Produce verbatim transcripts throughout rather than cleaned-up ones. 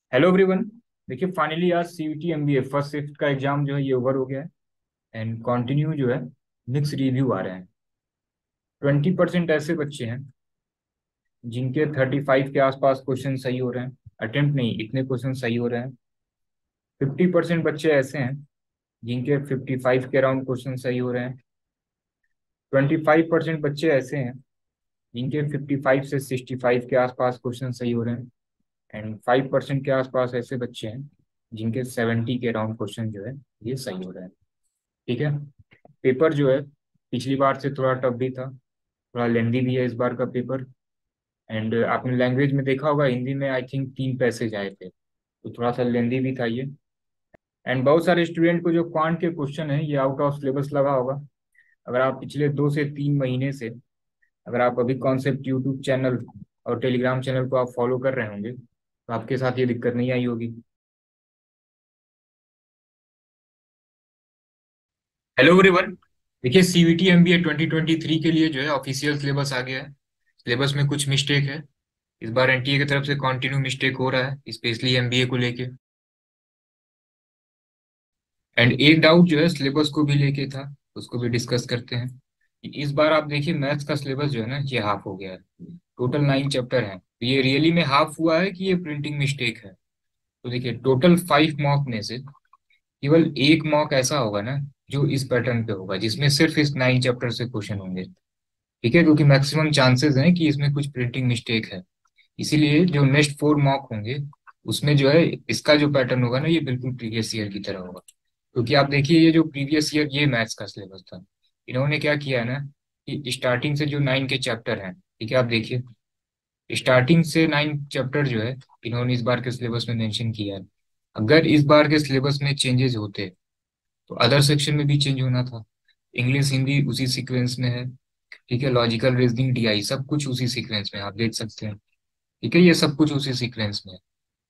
Hello everyone. देखिए finally आज CUET MBA first shift का एग्जाम जो है ये ओवर हो गया है। एंड कंटिन्यू जो है मिक्स रिव्यू आ रहे हैं। ट्वेंटी परसेंट ऐसे बच्चे हैं जिनके थर्टी फाइव के आसपास क्वेश्चन सही हो रहे हैं। अटेम्प्ट नहीं, इतने क्वेश्चन सही हो रहे हैं। फिफ्टी परसेंट बच्चे ऐसे हैं जिनके फिफ्टी फाइव के अराउंड क्वेश्चन सही हो रहे हैं। ट्वेंटी फाइव परसेंट बच्चे ऐसे हैं जिनके फिफ्टी फाइव से सिक्सटी फाइव के आसपास क्वेश्चन सही हो रहे हैं। एंड फाइव परसेंट के आसपास ऐसे बच्चे हैं जिनके सेवेंटी के अराउंड क्वेश्चन जो है ये सही हो रहे हैं। ठीक है। पेपर जो है पिछली बार से थोड़ा टफ भी था, थोड़ा लेंदी भी है इस बार का पेपर। एंड आपने लैंग्वेज में देखा होगा, हिंदी में आई थिंक तीन पैसेज आए थे, तो थोड़ा सा लेंदी भी था ये। एंड बहुत सारे स्टूडेंट को जो क्वांट के क्वेश्चन है ये आउट ऑफ सिलेबस लगा होगा। अगर आप पिछले दो से तीन महीने से, अगर आप अभी कॉन्सेप्ट यूट्यूब चैनल और टेलीग्राम चैनल को आप फॉलो कर रहे होंगे तो आपके साथ ये दिक्कत नहीं आई होगी। Hello everyone. देखिए CUET MBA twenty twenty three के लिए जो है ऑफिशियल सिलेबस आ गया है। सिलेबस में कुछ मिस्टेक है। इस बार एनटीए की तरफ से कंटिन्यू मिस्टेक हो रहा है, स्पेशली एमबीए को लेके। एंड एक डाउट जो है सिलेबस को भी लेके था, उसको भी डिस्कस करते हैं। इस बार आप देखिए मैथ्स का सिलेबस जो है ना ये हाफ हो गया है। टोटल नाइन चैप्टर हैं, तो ये रियली में हाफ हुआ है कि ये प्रिंटिंग मिस्टेक है? तो देखिए टोटल फाइव मॉक में से केवल एक मॉक ऐसा होगा ना जो इस पैटर्न पे होगा, जिसमें सिर्फ इस नाइन चैप्टर से क्वेश्चन होंगे। ठीक है, क्योंकि मैक्सिमम चांसेस हैं कि इसमें कुछ प्रिंटिंग मिस्टेक है। इसीलिए जो नेक्स्ट फोर मॉक होंगे उसमें जो है इसका जो पैटर्न होगा ना ये बिल्कुल प्रीवियस ईयर की तरह होगा। क्योंकि आप देखिए ये जो प्रीवियस ईयर ये मैथ्स का सिलेबस था, इन्होंने क्या किया है ना कि स्टार्टिंग से जो नाइन के चैप्टर हैं, ठीक है आप देखिए स्टार्टिंग से नाइन चैप्टर जो है इन्होंने इस बार के सिलेबस में मेंशन किया है। अगर इस बार के सिलेबस में चेंजेस होते तो अदर सेक्शन में भी चेंज होना था। इंग्लिश हिंदी उसी सीक्वेंस में है। ठीक है, लॉजिकल रीजनिंग डीआई सब कुछ उसी सीक्वेंस में है, आप देख सकते हैं। ठीक है, ये सब कुछ उसी सीक्वेंस में है।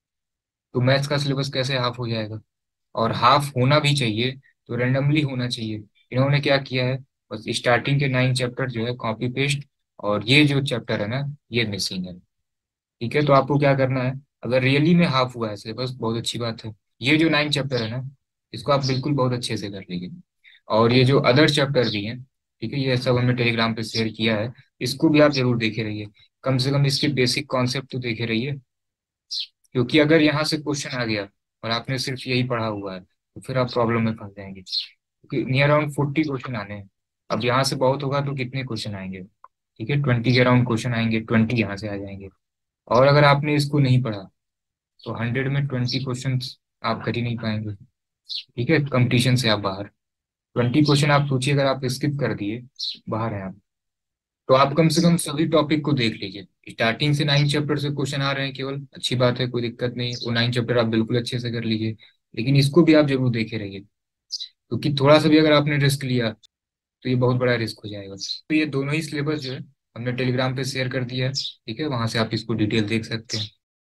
तो मैथ्स का सिलेबस कैसे हाफ हो जाएगा? और हाफ होना भी चाहिए तो रेंडमली होना चाहिए। इन्होंने क्या किया है, बस स्टार्टिंग के नाइन चैप्टर जो है कॉपी पेस्ट, और ये जो चैप्टर है ना ये मिसिंग है। ठीक है, तो आपको क्या करना है, अगर रियली में हाफ हुआ है सिलेबस बहुत अच्छी बात है। ये जो नाइन चैप्टर है ना इसको आप बिल्कुल बहुत अच्छे से कर लीजिए। और ये जो अदर चैप्टर भी हैं, ठीक है ये सब हमने टेलीग्राम पे शेयर किया है, इसको भी आप जरूर देखे रहिए। कम से कम इसके बेसिक कॉन्सेप्ट तो देखे रहिए। क्योंकि अगर यहाँ से क्वेश्चन आ गया और आपने सिर्फ यही पढ़ा हुआ है तो फिर आप प्रॉब्लम में फंस जाएंगे, क्योंकि नियर अराउंड फोर्टी क्वेश्चन आने हैं। अब यहाँ से बहुत होगा तो कितने क्वेश्चन आएंगे? ठीक है, ट्वेंटी के अराउंड क्वेश्चन आएंगे, ट्वेंटी यहाँ से आ जाएंगे। और अगर आपने इसको नहीं पढ़ा तो हंड्रेड में ट्वेंटी क्वेश्चन आप कर ही नहीं पाएंगे। ठीक है, कंपटीशन से आप बाहर। ट्वेंटी क्वेश्चन आप सोचिए अगर आप स्किप कर दिए, बाहर हैं आप। तो आप कम से कम सभी टॉपिक को देख लीजिए। स्टार्टिंग से नाइन चैप्टर से क्वेश्चन आ रहे हैं केवल, अच्छी बात है, कोई दिक्कत नहीं, वो नाइन चैप्टर आप बिल्कुल अच्छे से कर लीजिए। लेकिन इसको भी आप जरूर देखे रहिए, क्योंकि थोड़ा सा भी अगर आपने रिस्क लिया तो ये बहुत बड़ा रिस्क हो जाएगा। तो ये दोनों ही सिलेबस जो है हमने टेलीग्राम पे शेयर कर दिया है। ठीक है, वहां से आप इसको डिटेल देख सकते हैं।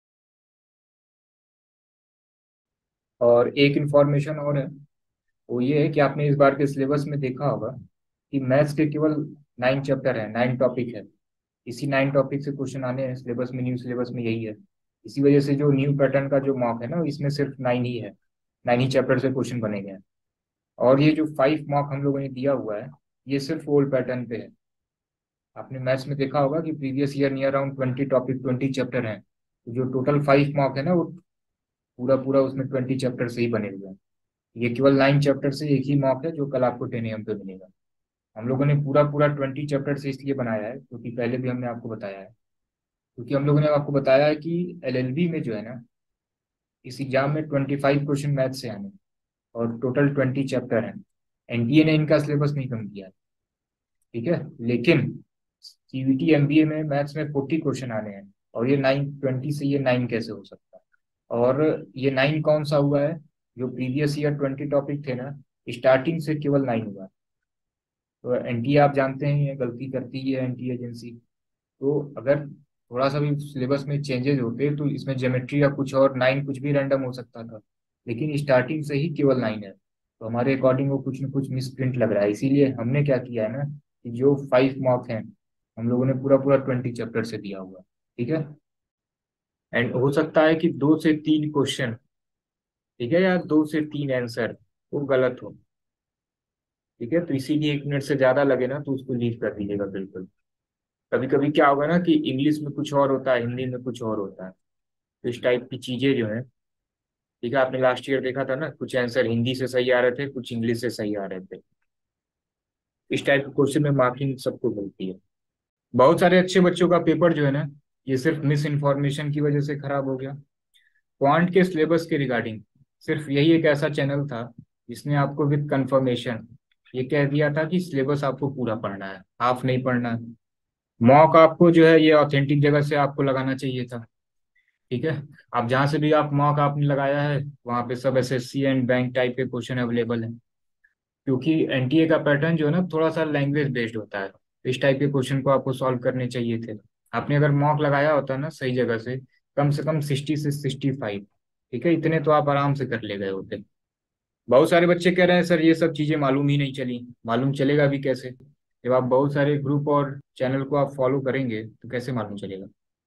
और एक इन्फॉर्मेशन और है, वो ये है कि आपने इस बार के सिलेबस में देखा होगा कि मैथ्स के केवल नाइन चैप्टर है, नाइन टॉपिक है। इसी नाइन टॉपिक से क्वेश्चन आने हैं सिलेबस में, न्यू सिलेबस में यही है। इसी वजह से जो न्यू पैटर्न का जो मॉक है ना इसमें सिर्फ नाइन ही है, नाइन ही चैप्टर से क्वेश्चन बनेंगे हैं। और ये जो फाइव मॉक हम लोगों ने दिया हुआ है ये सिर्फ ओल्ड पैटर्न पे है। आपने मैथ्स में देखा होगा कि previous year near around twenty topic twenty chapter हैं, तो जो टोटल फाइव मॉक है ना वो पूरा पूरा उसमें ट्वेंटी चैप्टर से ही बने हुए हैं। ये केवल नाइन चैप्टर से एक ही मॉक है जो कल आपको टेन एम पे मिलेगा। हम लोगों ने पूरा पूरा ट्वेंटी चैप्टर से इसलिए बनाया है क्योंकि पहले भी हमने आपको बताया है, क्योंकि हम लोगों ने आपको बताया है कि एलएलबी में जो है ना इस एग्जाम में ट्वेंटी फाइव क्वेश्चन मैथ से आने हैं, और टोटल ट्वेंटी चैप्टर हैं। एनटीए ने इनका सिलेबस नहीं कम किया है। ठीक है, लेकिन सीवीटी एमबीए में मैथ्स में फोर्टी क्वेश्चन आने हैं, और ये नाइन ट्वेंटी से ये नाइन कैसे हो सकता है? और ये नाइन कौन सा हुआ है? जो प्रीवियस ईयर ट्वेंटी टॉपिक थे ना स्टार्टिंग से केवल नाइन हुआ है। तो एनटीए आप जानते हैं ये गलती करती ही है एनटीए एजेंसी। तो अगर थोड़ा सा भी सिलेबस में चेंजेस होते तो इसमें ज्योमेट्री या कुछ और नाइन कुछ भी रैंडम हो सकता था, लेकिन स्टार्टिंग से ही केवल नाइन है। तो हमारे अकॉर्डिंग वो कुछ न कुछ मिसप्रिंट लग रहा है, इसीलिए हमने क्या किया है ना कि जो फाइव मॉक हैं हम लोगों ने पूरा पूरा ट्वेंटी चैप्टर से दिया हुआ है। ठीक है। एंड हो सकता है कि दो से तीन क्वेश्चन, ठीक है, या दो से तीन आंसर वो गलत हो। ठीक है, तो इसीलिए एक मिनट से ज्यादा लगे ना तो उसको लीव कर दीजिएगा बिल्कुल। कभी कभी क्या होगा ना कि इंग्लिश में कुछ और होता है, हिंदी में कुछ और होता है, तो इस टाइप की चीजें जो है, ठीक है, आपने लास्ट ईयर देखा था ना, कुछ आंसर हिंदी से सही आ रहे थे, कुछ इंग्लिश से सही आ रहे थे। इस टाइप के क्वेश्चन में मार्किंग सबको मिलती है। बहुत सारे अच्छे बच्चों का पेपर जो है ना, ये सिर्फ मिस इन्फॉर्मेशन की वजह से खराब हो गया। क्वांट के सिलेबस के रिगार्डिंग सिर्फ यही एक ऐसा चैनल था जिसने आपको विद कंफर्मेशन ये कह दिया था कि सिलेबस आपको पूरा पढ़ना है, हाफ नहीं पढ़ना है। मॉक आपको जो है ये ऑथेंटिक जगह से आपको लगाना चाहिए था। ठीक है, आप जहां से भी आप मॉक आपने लगाया है वहां पे सब एसएससी एंड बैंक टाइप के क्वेश्चन अवेलेबल है। क्योंकि एनटीए का पैटर्न जो है ना थोड़ा सा लैंग्वेज बेस्ड होता है, तो इस टाइप के क्वेश्चन को आपको सॉल्व करने चाहिए थे। आपने अगर मॉक लगाया होता ना सही जगह से, कम से कम सिक्सटी से सिक्सटी फाइव, ठीक है, इतने तो आप आराम से कर ले गए होते। बहुत सारे बच्चे कह रहे हैं सर ये सब चीजें मालूम ही नहीं चली। मालूम चलेगा भी कैसे जब आप बहुत सारे ग्रुप और चैनल को आप फॉलो करेंगे तो कैसे मालूम चलेगा।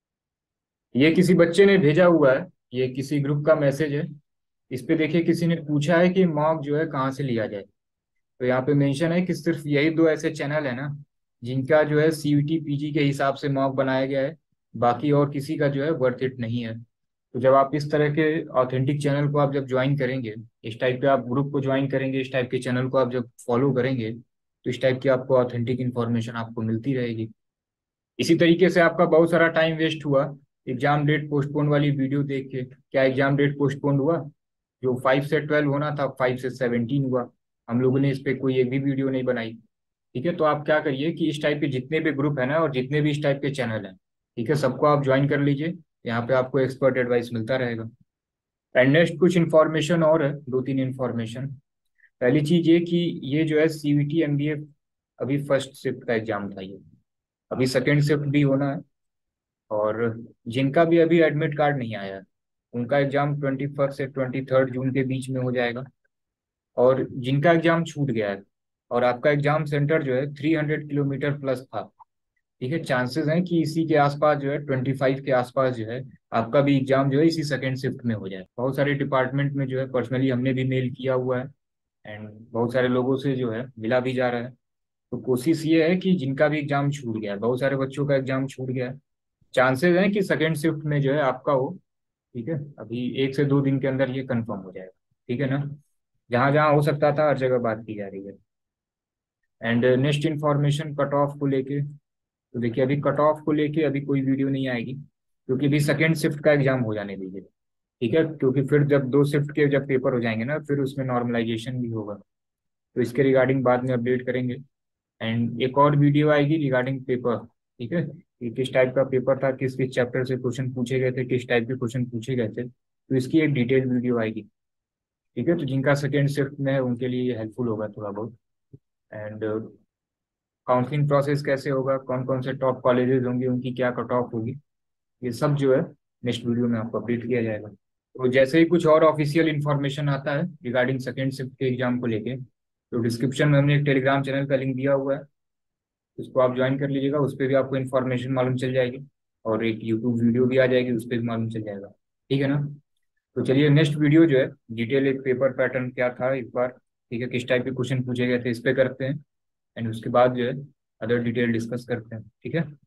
ये किसी बच्चे ने भेजा हुआ है, ये किसी ग्रुप का मैसेज है। इस पे देखिए किसी ने पूछा है कि मॉक जो है कहाँ से लिया जाए। तो यहाँ पे मेंशन है कि सिर्फ यही दो ऐसे चैनल है ना जिनका जो है सीयूटी पीजी के हिसाब से मॉक बनाया गया है, बाकी और किसी का जो है वर्थ इट नहीं है। तो जब आप इस तरह के ऑथेंटिक चैनल को आप जब ज्वाइन करेंगे, इस टाइप के आप ग्रुप को ज्वाइन करेंगे, इस टाइप के चैनल को आप जब फॉलो करेंगे, तो इस टाइप की आपको ऑथेंटिक इन्फॉर्मेशन आपको मिलती रहेगी। इसी तरीके से आपका बहुत सारा टाइम वेस्ट हुआ एग्जाम डेट पोस्टपोन वाली वीडियो देख के। क्या एग्जाम डेट पोस्टपोन हुआ? जो फाइव से ट्वेल्व होना था फाइव से सेवनटीन हुआ। हम लोगों ने इस पे कोई एक भी वीडियो नहीं बनाई। ठीक है, तो आप क्या करिए कि इस टाइप के जितने भी ग्रुप है ना और जितने भी इस टाइप के चैनल हैं, ठीक है, सबको आप ज्वाइन कर लीजिए। यहाँ पे आपको एक्सपर्ट एडवाइस मिलता रहेगा। एंड नेक्स्ट कुछ इन्फॉर्मेशन और है, दो तीन इन्फॉर्मेशन। पहली चीज ये कि ये जो है सीयूटी एमबीए अभी फर्स्ट शिफ्ट का एग्जाम था ये, अभी सेकेंड शिफ्ट भी होना है। और जिनका भी अभी एडमिट कार्ड नहीं आया है, उनका एग्जाम ट्वेंटी फर्स्ट से ट्वेंटी थर्ड जून के बीच में हो जाएगा। और जिनका एग्जाम छूट गया है और आपका एग्जाम सेंटर जो है थ्री हंड्रेड किलोमीटर प्लस था, ठीक है, चांसेस हैं कि इसी के आसपास जो है ट्वेंटी फाइव के आसपास जो है आपका भी एग्जाम जो है इसी सेकेंड शिफ्ट में हो जाए। बहुत सारे डिपार्टमेंट में जो है पर्सनली हमने भी मेल किया हुआ है एंड बहुत सारे लोगों से जो है मिला भी जा रहा है। तो कोशिश ये है कि जिनका भी एग्जाम छूट गया है, बहुत सारे बच्चों का एग्जाम छूट गया है, चांसेस हैं कि सेकेंड शिफ्ट में जो है आपका हो। ठीक है, अभी एक से दो दिन के अंदर ये कंफर्म हो जाएगा। ठीक है ना, जहां जहां हो सकता था हर जगह बात की जा रही है। And next information cut off को लेके, तो देखिए अभी कट ऑफ को लेके अभी कोई वीडियो नहीं आएगी क्योंकि अभी सेकेंड शिफ्ट का एग्जाम हो जाने दीजिए। ठीक है, क्योंकि फिर जब दो शिफ्ट के जब पेपर हो जाएंगे ना फिर उसमें नॉर्मलाइजेशन भी होगा, तो इसके रिगार्डिंग बाद में अपडेट करेंगे। एंड एक और वीडियो आएगी रिगार्डिंग पेपर। ठीक है, कि किस टाइप का पेपर था, किस किस चैप्टर से क्वेश्चन पूछे गए थे, किस टाइप के क्वेश्चन पूछे गए थे, तो इसकी एक डिटेल वीडियो आएगी। ठीक है, तो जिनका सेकेंड शिफ्ट में है उनके लिए ये हेल्पफुल होगा थोड़ा बहुत। एंड काउंसलिंग प्रोसेस कैसे होगा, कौन कौन से टॉप कॉलेजेस होंगे, उनकी क्या कट ऑफ होगी, ये सब जो है नेक्स्ट वीडियो में आपको अपडेट किया जाएगा। तो जैसे ही कुछ और ऑफिशियल इन्फॉर्मेशन आता है रिगार्डिंग सेकेंड शिफ्ट के एग्जाम को लेके, तो डिस्क्रिप्शन में हमने एक टेलीग्राम चैनल का लिंक दिया हुआ है, उसको आप ज्वाइन कर लीजिएगा। उस पर भी आपको इन्फॉर्मेशन मालूम चल जाएगी और एक यूट्यूब वीडियो भी आ जाएगी, उस पर भी मालूम चल जाएगा। ठीक है ना, तो चलिए नेक्स्ट वीडियो जो है डिटेल एक पेपर पैटर्न क्या था एक बार, ठीक है, किस टाइप के क्वेश्चन पूछे गए थे इस पे करते हैं। एंड उसके बाद जो है अदर डिटेल डिस्कस करते हैं। ठीक है।